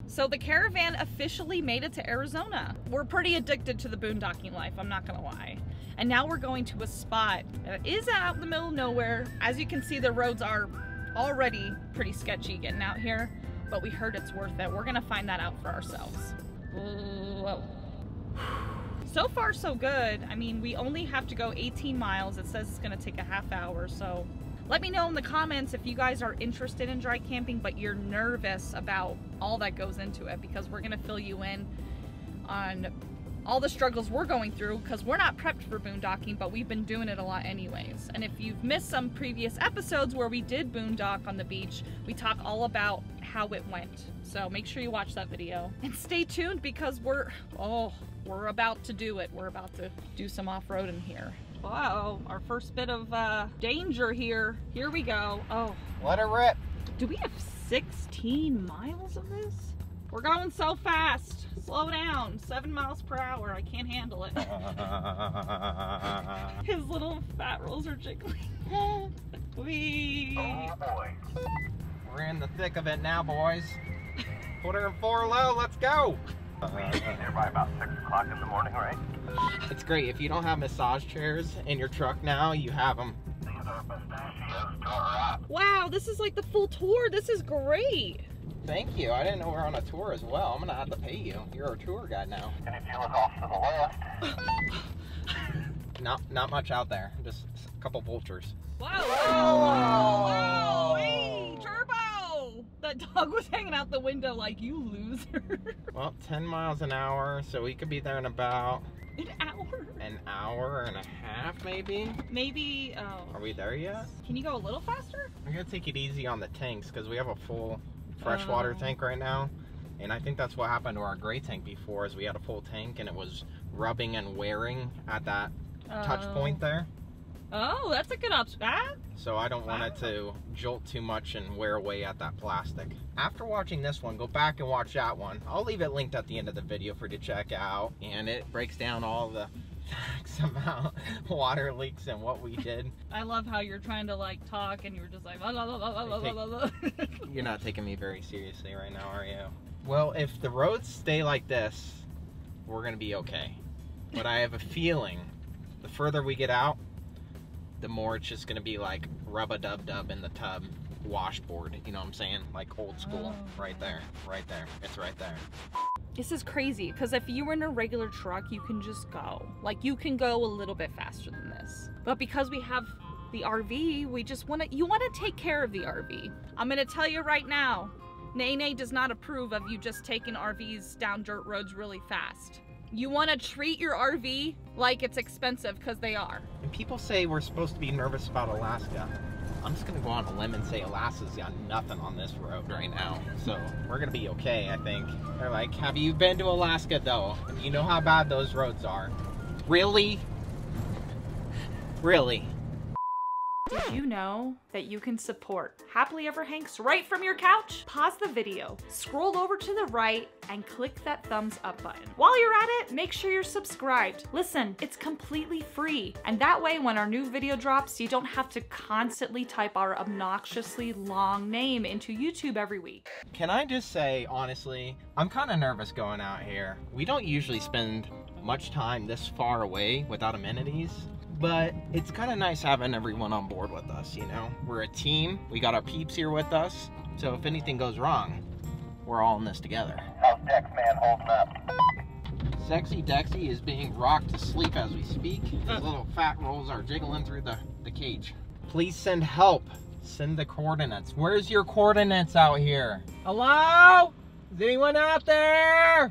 So the caravan officially made it to Arizona. We're pretty addicted to the boondocking life, I'm not gonna lie. And now we're going to a spot that is out in the middle of nowhere. As you can see, the roads are already pretty sketchy getting out here, but we heard it's worth it. We're gonna find that out for ourselves. Whoa. So far, so good. I mean, we only have to go 18 miles. It says it's gonna take a half hour, so let me know in the comments if you guys are interested in dry camping, but you're nervous about all that goes into it, because we're gonna fill you in on all the struggles we're going through, because we're not prepped for boondocking, but we've been doing it a lot anyways. And if you've missed some previous episodes where we did boondock on the beach, we talk all about how it went. So make sure you watch that video. And stay tuned, because we're about to do it. We're about to do some off-roading here. Wow, our first bit of danger here. Here we go. Oh. Let her rip. Do we have 16 miles of this? We're going so fast. Slow down. 7 miles per hour. I can't handle it. His little fat rolls are jiggling. Wee. Oh boy. We're in the thick of it now, boys. Put her in 4 low. Let's go. We should be there by about 6 o'clock in the morning, right? It's great. If you don't have massage chairs in your truck now, you have them. These are pistachios to our up. Wow, this is like the full tour. This is great. Thank you. I didn't know we were on a tour as well. I'm gonna have to pay you. You're our tour guide now. And if you look off to the left, Not much out there. Just a couple vultures. Wow. Wow. Hey, Turbo. That dog was hanging out the window like, you loser. Well, 10 miles an hour, so we could be there in about An hour and a half, maybe. Maybe. Oh. Are we there yet? Can you go a little faster? I'm gonna take it easy on the tanks, because we have a full freshwater tank right now, and I think that's what happened to our gray tank before, is we had a full tank and it was rubbing and wearing at that touch point there. Oh, that's a good option. So I don't want it to jolt too much and wear away at that plastic. After watching this one, go back and watch that one. I'll leave it linked at the end of the video for you to check out, and it breaks down all the facts about water leaks and what we did. I love how you're trying to like talk and you're just like la, la, la, la, la, la, la. You're not taking me very seriously right now, are you? Well, if the roads stay like this, we're gonna be okay. But I have a feeling the further we get out, the more it's just gonna be like rub-a-dub-dub in the tub washboard, you know what I'm saying? Like old school. Right there, it's right there. This is crazy, because if you were in a regular truck, you can just go. Like, you can go a little bit faster than this. But because we have the RV, we just you wanna take care of the RV. I'm gonna tell you right now, Nene does not approve of you just taking RVs down dirt roads really fast. You wanna treat your RV like it's expensive, because they are. And people say we're supposed to be nervous about Alaska. I'm just gonna go on a limb and say Alaska's got nothing on this road right now. So we're gonna be okay, I think. They're like, have you been to Alaska though? And you know how bad those roads are. Really? Really? Did you know that you can support Happily Ever Hanks right from your couch? Pause the video, scroll over to the right, and click that thumbs up button. While you're at it, make sure you're subscribed. Listen, it's completely free. And that way, when our new video drops, you don't have to constantly type our obnoxiously long name into YouTube every week. Can I just say, honestly, I'm kind of nervous going out here. We don't usually spend much time this far away without amenities. But it's kind of nice having everyone on board with us, you know? We're a team, we got our peeps here with us, so if anything goes wrong, we're all in this together. how's Dex Man holding up? Sexy Dexy is being rocked to sleep as we speak. His little fat rolls are jiggling through the cage. Please send help. Send the coordinates. Where's your coordinates out here? Hello? Is anyone out there?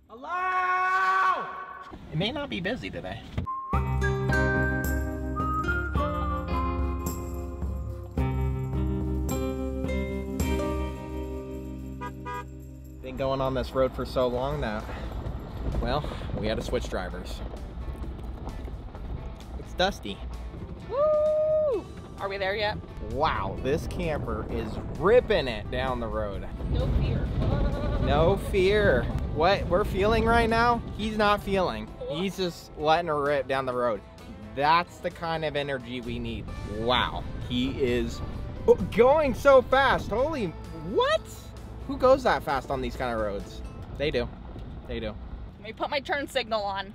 Hello? It may not be busy today. Been going on this road for so long now. Well, we had to switch drivers. It's dusty. Woo! Are we there yet? Wow, this camper is ripping it down the road. No fear. No fear. What we're feeling right now, he's not feeling. He's just letting her rip down the road. That's the kind of energy we need. Wow, he is going so fast. Holy, what? Who goes that fast on these kind of roads? They do. They do. Let me put my turn signal on.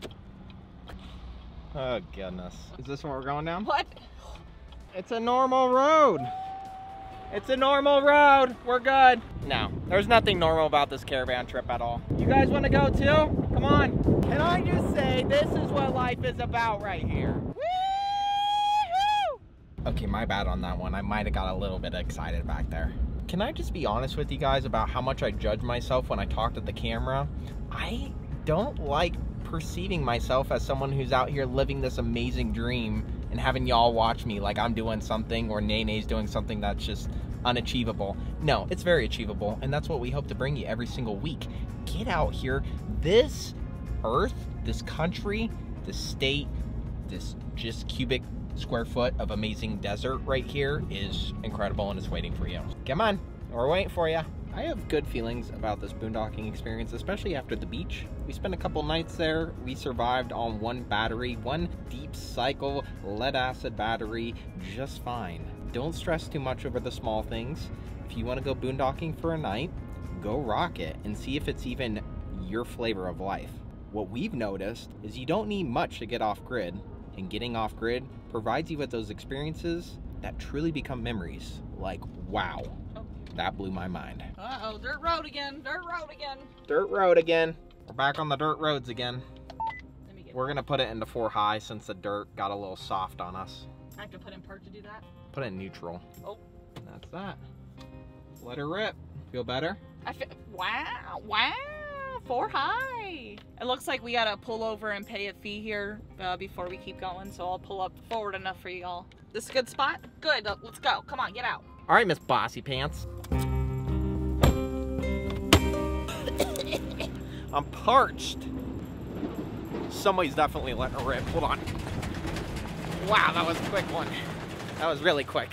Oh, goodness. Is this what we're going down? What? It's a normal road. It's a normal road. We're good. No, there's nothing normal about this caravan trip at all. You guys want to go too? Come on. Can I just say, this is what life is about right here. Woo-hoo! Okay, my bad on that one. I might have got a little bit excited back there. Can I just be honest with you guys about how much I judge myself when I talk to the camera? I don't like perceiving myself as someone who's out here living this amazing dream and having y'all watch me like I'm doing something or Nene's doing something that's just unachievable. No, it's very achievable, and that's what we hope to bring you every single week. Get out here. This earth, this country, this state, this just cubic square foot of amazing desert right here is incredible, and it's waiting for you. Come on, we're waiting for you. I have good feelings about this boondocking experience, especially after the beach. We spent a couple nights there. We survived on one battery, one deep cycle lead acid battery, just fine. Don't stress too much over the small things. If you want to go boondocking for a night, go rock it and see if it's even your flavor of life. What we've noticed is you don't need much to get off grid, and getting off grid provides you with those experiences that truly become memories. Like, wow. That blew my mind. Uh-oh, dirt road again, dirt road again. Dirt road again. We're back on the dirt roads again. Let me get We're gonna put it into 4 high since the dirt got a little soft on us. I have to put in park to do that. Put it in neutral. Oh. That's that. Let her rip. Feel better? Wow, wow, 4 high. It looks like we gotta pull over and pay a fee here before we keep going, so I'll pull up forward enough for y'all. This is a good spot? Good, let's go. Come on, get out. All right, Miss Bossy Pants. I'm parched. Somebody's definitely letting her rip. Hold on. Wow, that was a quick one. That was really quick.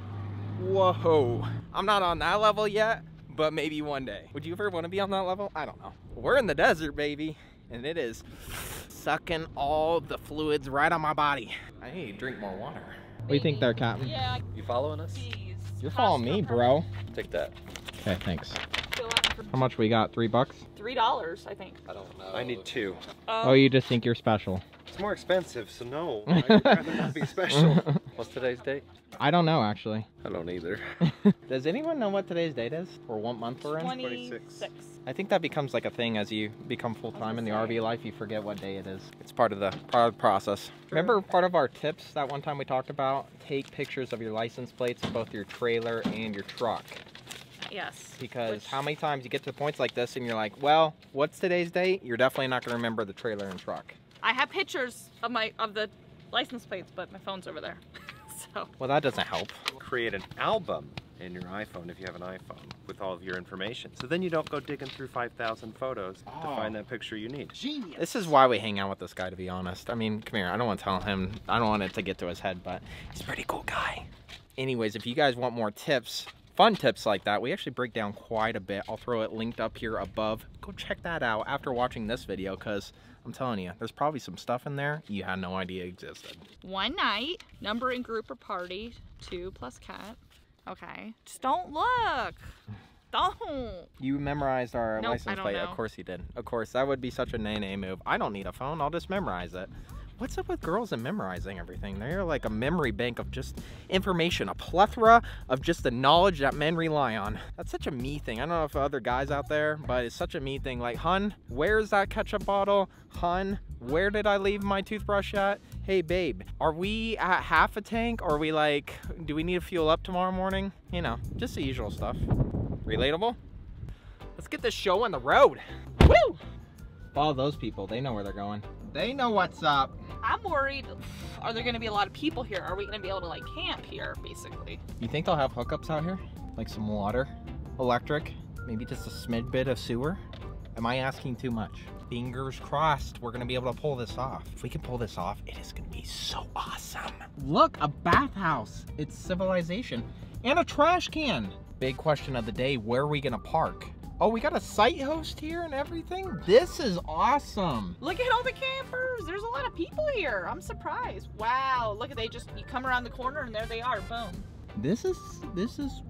Whoa. I'm not on that level yet, but maybe one day. Would you ever want to be on that level? I don't know. We're in the desert, baby, and it is sucking all the fluids right on my body. I need to drink more water. What do you think there, Captain? Yeah. You following us? Geez. You're following me, bro. Take that. Okay, thanks. How much we got? $3? $3, I think. I don't know. I need 2. Oh, you just think you're special. It's more expensive, so no. I'd rather not be special. What's today's date? I don't know, actually. I don't either. Does anyone know what today's date is? Or what month we're in? 26. I think that becomes like a thing as you become full-time in the RV life. You forget what day it is. It's part of the process. Remember part of our tips that one time we talked about? Take pictures of your license plates of both your trailer and your truck. Yes. Because how many times you get to points like this and you're like, well, what's today's date? You're definitely not going to remember the trailer and truck. I have pictures of the license plates, but my phone's over there. So. Well, that doesn't help. Create an album in your iPhone if you have an iPhone with all of your information. So then you don't go digging through 5,000 photos to find that picture you need. Genius. This is why we hang out with this guy, to be honest. I mean, come here. I don't want to tell him. I don't want it to get to his head, but he's a pretty cool guy. Anyways, if you guys want more tips, fun tips like that, we actually break down quite a bit. I'll throw it linked up here above. Go check that out after watching this video, because I'm telling you, there's probably some stuff in there you had no idea existed. One night, number in group or party, 2 plus cat. Okay. Just don't look. Don't. You memorized our Nope, license I don't plate. know. Of course you did. Of course, that would be such a nay move. I don't need a phone. I'll just memorize it. What's up with girls and memorizing everything? They're like a memory bank of just information, a plethora of just the knowledge that men rely on. That's such a me thing. I don't know if other guys out there, but it's such a me thing. Like, hun, where's that ketchup bottle? Hun, where did I leave my toothbrush at? Hey, babe, are we at half a tank? Or are we like, do we need to fuel up tomorrow morning? You know, just the usual stuff. Relatable? Let's get this show on the road. Woo! Follow those people. They know where they're going. They know what's up. I'm worried. Are there going to be a lot of people here? Are we going to be able to like camp here, basically? You think they'll have hookups out here? Like some water, electric, maybe just a smidge bit of sewer? Am I asking too much? Fingers crossed we're going to be able to pull this off. If we can pull this off, it is going to be so awesome. Look, a bathhouse. It's civilization. And a trash can. Big question of the day, where are we going to park? Oh, we got a site host here and everything? This is awesome. Look at all the campers. There's a lot of people here. I'm surprised. Wow. Look at you come around the corner and there they are. Boom. This is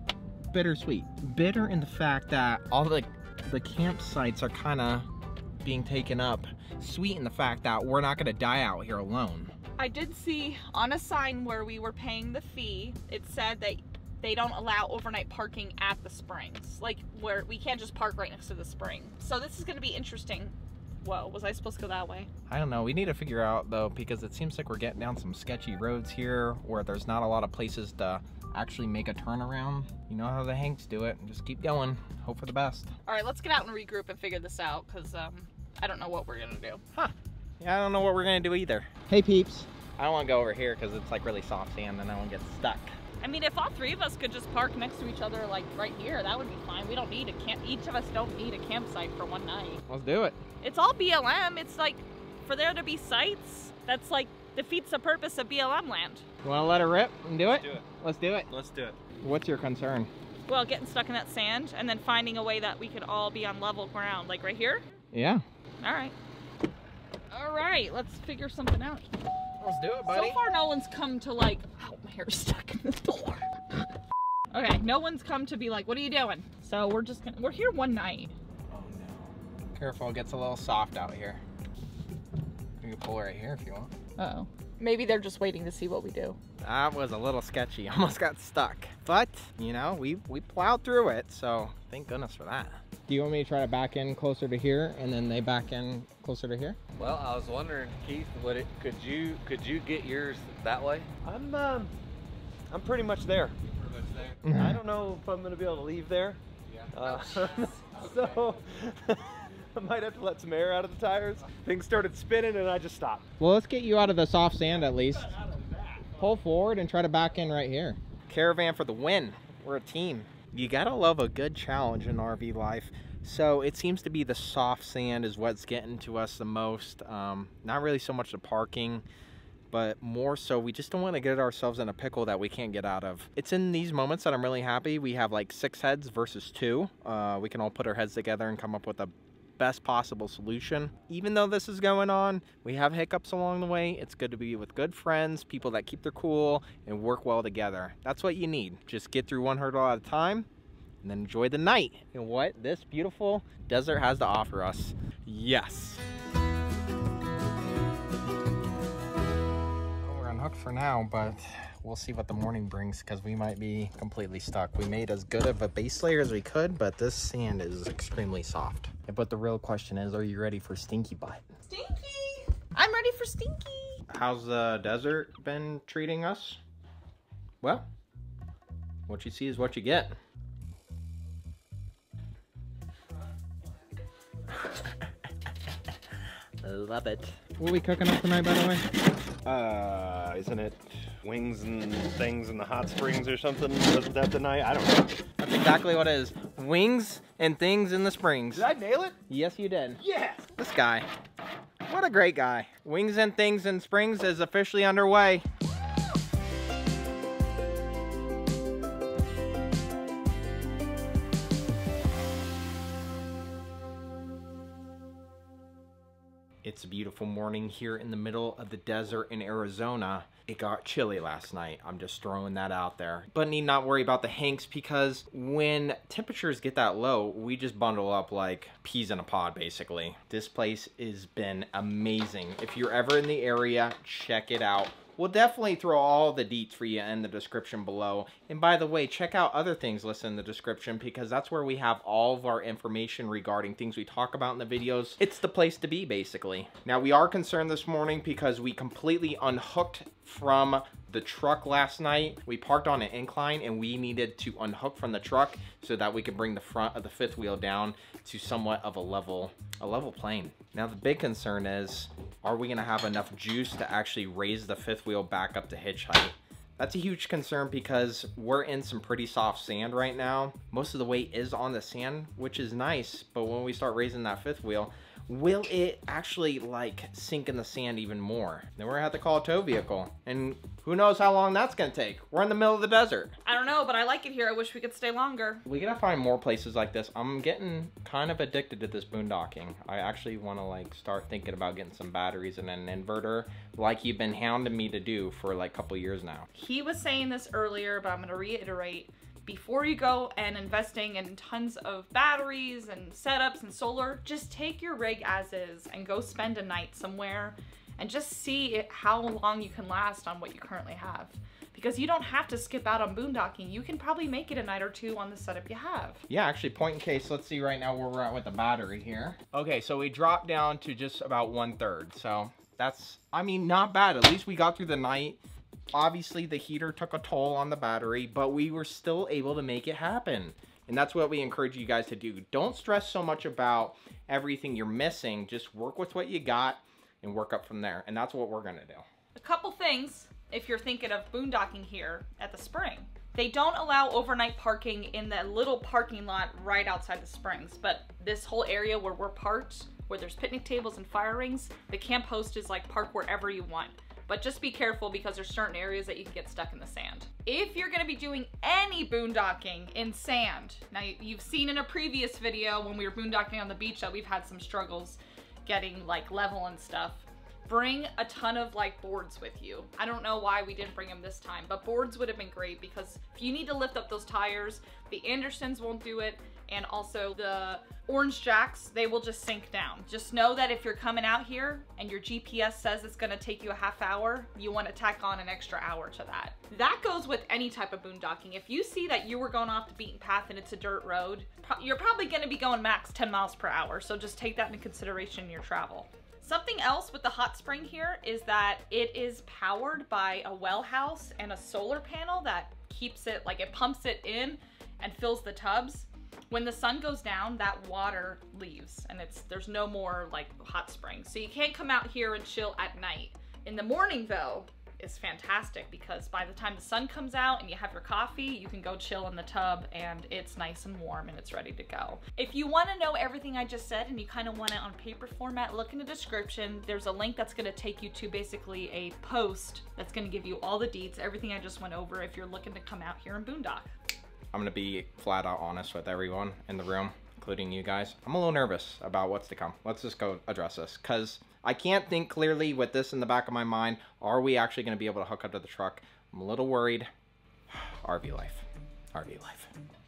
bittersweet. Bitter in the fact that all the campsites are kind of being taken up. Sweet in the fact that we're not gonna die out here alone. I did see on a sign where we were paying the fee, it said that they don't allow overnight parking at the springs. Like, where we can't just park right next to the spring. So this is gonna be interesting. Whoa, was I supposed to go that way? I don't know, we need to figure out though, because it seems like we're getting down some sketchy roads here where there's not a lot of places to actually make a turnaround. You know how the Hanks do it, just keep going, hope for the best. All right, let's get out and regroup and figure this out, because I don't know what we're gonna do. Huh, yeah, I don't know what we're gonna do either. Hey peeps, I don't wanna go over here because it's like really soft sand and I won't get stuck. I mean, if all three of us could just park next to each other, like right here, that would be fine. We don't need a camp. Each of us don't need a campsite for one night. Let's do it. It's all BLM. It's like, for there to be sites, that's like defeats the purpose of BLM land. You wanna let her rip and do it? Let's do it. Let's do it. Let's do it. What's your concern? Well, getting stuck in that sand and then finding a way that we could all be on level ground, like right here. Yeah. All right. All right, let's figure something out. Let's do it, buddy. So far, no one's come to like, oh, my hair's stuck in the door. Okay, no one's come to be like, what are you doing? So we're just gonna, we're here one night. Oh no. Careful, it gets a little soft out here. You can pull right here if you want. Uh-oh. Maybe they're just waiting to see what we do. That was a little sketchy. Almost got stuck. But, you know, we plowed through it, so thank goodness for that. Do you want me to try to back in closer to here and then they back in closer to here? Well, I was wondering, Keith, could you get yours that way? I'm pretty much there. I don't know if I'm gonna be able to leave there. Yeah. So I might have to let some air out of the tires. Things started spinning and I just stopped. Well, let's get you out of the soft sand at least. Pull forward and try to back in right here. Caravan for the win. We're a team. You gotta love a good challenge in RV life. So it seems to be the soft sand is what's getting to us the most. Not really so much the parking, but more so we just don't want to get ourselves in a pickle that we can't get out of. It's in these moments that I'm really happy. We have like 6 heads versus 2. We can all put our heads together and come up with the best possible solution. Even though this is going on, we have hiccups along the way. It's good to be with good friends, people that keep their cool and work well together. That's what you need. Just get through one hurdle at a time and then enjoy the night and what this beautiful desert has to offer us. Yes. We're unhooked for now, but we'll see what the morning brings because we might be completely stuck. We made as good of a base layer as we could, but this sand is extremely soft. But the real question is, are you ready for Stinky Butt? Stinky! I'm ready for Stinky! How's the desert been treating us? Well, what you see is what you get. Love it. What are we cooking up tonight, by the way? Isn't it wings and things in the hot springs or something? Wasn't that the night? I don't know. That's exactly what it is. Wings and things in the springs. Did I nail it? Yes, you did. Yes! This guy. What a great guy. Wings and Things in Springs is officially underway. It's a beautiful morning here in the middle of the desert in Arizona. It got chilly last night. I'm just throwing that out there. But need not worry about the Hanks because when temperatures get that low, we just bundle up like peas in a pod, basically. This place has been amazing. If you're ever in the area, check it out. We'll definitely throw all the deets for you in the description below. And by the way, check out other things listed in the description because that's where we have all of our information regarding things we talk about in the videos. It's the place to be, basically. Now, we are concerned this morning because we completely unhooked from the truck last night. We parked on an incline and we needed to unhook from the truck so that we could bring the front of the fifth wheel down to somewhat of a level plane. Now, the big concern is, are we gonna have enough juice to actually raise the fifth wheel back up to hitch height? That's a huge concern because we're in some pretty soft sand right now. Most of the weight is on the sand, which is nice, but when we start raising that fifth wheel, will it actually like sink in the sand even more? Then we're gonna have to call a tow vehicle, and who knows how long that's gonna take. We're in the middle of the desert. I don't know, but I like it here. I wish we could stay longer. We gotta find more places like this. I'm getting kind of addicted to this boondocking. I actually wanna like start thinking about getting some batteries and an inverter like you've been hounding me to do for like a couple years now. He was saying this earlier, but I'm gonna reiterate. before you go and investing in tons of batteries and setups and solar, just take your rig as is and go spend a night somewhere and just see how long you can last on what you currently have. Because you don't have to skip out on boondocking. You can probably make it a night or two on the setup you have. Yeah, actually, point in case, let's see right now where we're at with the battery here. Okay, so we dropped down to just about 1/3. So that's, I mean, not bad. At least we got through the night. Obviously, the heater took a toll on the battery, but we were still able to make it happen. And that's what we encourage you guys to do. Don't stress so much about everything you're missing. Just work with what you got and work up from there. And that's what we're gonna do. A couple things if you're thinking of boondocking here at the spring. They don't allow overnight parking in that little parking lot right outside the springs, but this whole area where we're parked, where there's picnic tables and fire rings, the camp host is like park wherever you want. But just be careful because there's certain areas that you can get stuck in the sand. If you're gonna be doing any boondocking in sand, now you've seen in a previous video when we were boondocking on the beach that we've had some struggles getting like level and stuff. Bring a ton of like boards with you. I don't know why we didn't bring them this time, but boards would have been great because if you need to lift up those tires, the Andersons won't do it, and also the Orange Jacks, they will just sink down. Just know that if you're coming out here and your GPS says it's gonna take you a half hour, you wanna tack on an extra hour to that. That goes with any type of boondocking. If you see that you were going off the beaten path and it's a dirt road, you're probably gonna be going max 10 miles per hour, so just take that into consideration in your travel. Something else with the hot spring here is that it is powered by a well house and a solar panel that keeps it, like it pumps it in and fills the tubs. When the sun goes down, that water leaves and there's no more like hot springs. So you can't come out here and chill at night. In the morning though, is fantastic because by the time the sun comes out and you have your coffee, you can go chill in the tub and it's nice and warm and it's ready to go. If you want to know everything I just said and you kind of want it on paper format, look in the description. There's a link that's going to take you to basically a post that's going to give you all the deets, everything I just went over if you're looking to come out here and boondock. I'm gonna be flat out honest with everyone in the room, including you guys. I'm a little nervous about what's to come. Let's just go address this because I can't think clearly with this in the back of my mind. Are we actually gonna be able to hook up to the truck? I'm a little worried. RV life, RV life.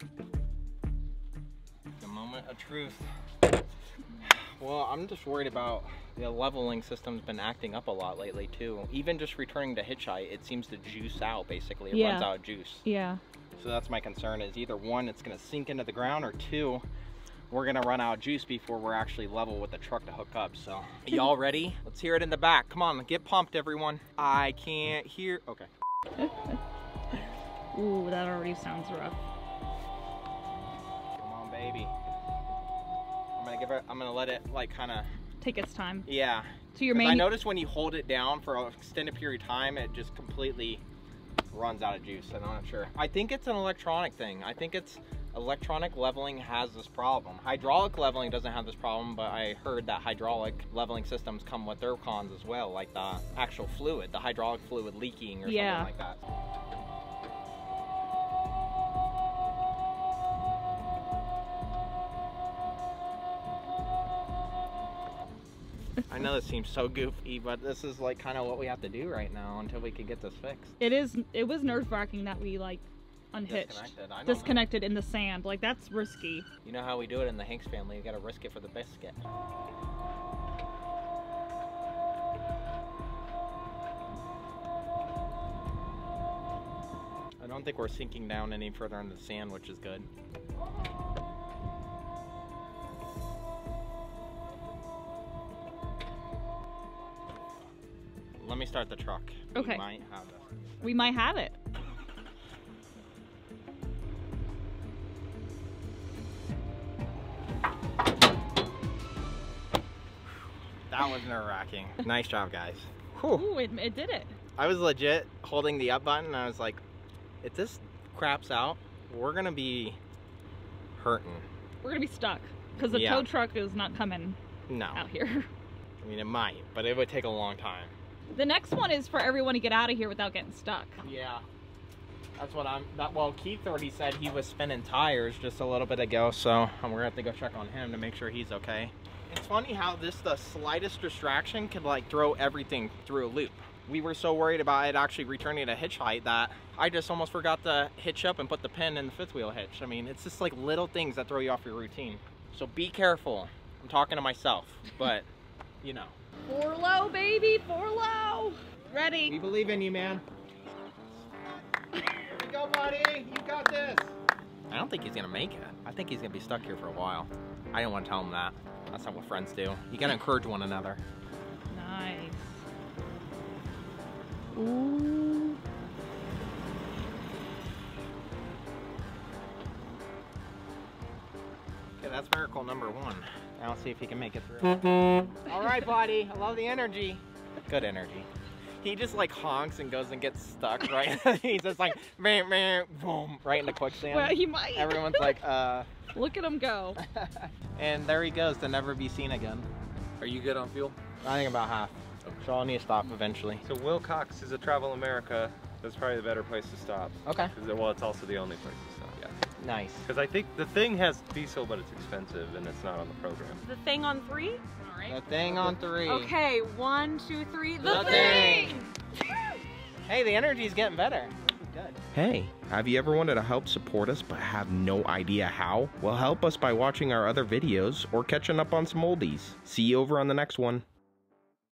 The moment of truth. Well, I'm just worried about the leveling system's been acting up a lot lately too. Even just returning to hitch height, it seems to juice out basically. It runs out of juice. Yeah. So that's my concern is either one, it's gonna sink into the ground, or two, we're gonna run out of juice before we're actually level with the truck to hook up. So y'all ready? Let's hear it in the back. Come on, get pumped everyone. I can't hear, okay. Ooh, that already sounds rough. Come on, baby. I'm gonna let it like kind of take its time. Yeah. So your main. I noticed when you hold it down for an extended period of time, it just completely runs out of juice. I'm not sure. I think it's an electronic thing. I think it's electronic leveling has this problem. Hydraulic leveling doesn't have this problem, but I heard that hydraulic leveling systems come with their cons as well, like the actual fluid, the hydraulic fluid leaking or something like that. I know this seems so goofy, but this is like kind of what we have to do right now until we can get this fixed. It was nerve-wracking that we like unhitched, disconnected in the sand. Like that's risky. You know how we do it in the Hanks family, you gotta risk it for the biscuit. I don't think we're sinking down any further into the sand, which is good. Let me start the truck. Okay. We might have it. We might have it. That was nerve-wracking. Nice job, guys. Ooh, it did it. I was legit holding the up button and I was like, if this craps out, we're gonna be hurting. We're gonna be stuck because the tow truck is not coming out here. I mean, it might, but it would take a long time. The next one is for everyone to get out of here without getting stuck. Yeah, that's what well, Keith already said he was spinning tires just a little bit ago, so we're gonna have to go check on him to make sure he's okay. It's funny how the slightest distraction could like throw everything through a loop. we were so worried about it actually returning to hitch height that I just almost forgot to hitch up and put the pin in the fifth wheel hitch. I mean, it's just like little things that throw you off your routine. So be careful. I'm talking to myself, but you know. 4 low, baby, 4 low. We Ready? believe in you, man. Here we go, buddy. You got this. I don't think he's gonna make it. I think he's gonna be stuck here for a while. I didn't want to tell him that. That's not what friends do. You gotta encourage one another. Nice. Ooh. Okay, that's miracle number 1. Now let's see if he can make it through. All right, buddy. I love the energy. Good energy. He just like honks and goes and gets stuck, right? He's just like, meh, meh, boom, right in the quicksand. Well, he might. Everyone's like, Look at him go. And there he goes to never be seen again. Are you good on fuel? I think about half. So I'll need to stop eventually. So Wilcox is a Travel America. That's probably the better place to stop. Okay. Well, it's also the only place to stop. Yeah. Nice. Because I think the thing has diesel, but it's expensive and it's not on the program. The thing on 3? All The right. thing on 3. Okay, 1, 2, 3. The thing. Hey, the energy's getting better. This is good. Hey, have you ever wanted to help support us but have no idea how? Well, help us by watching our other videos or catching up on some oldies. See you over on the next one.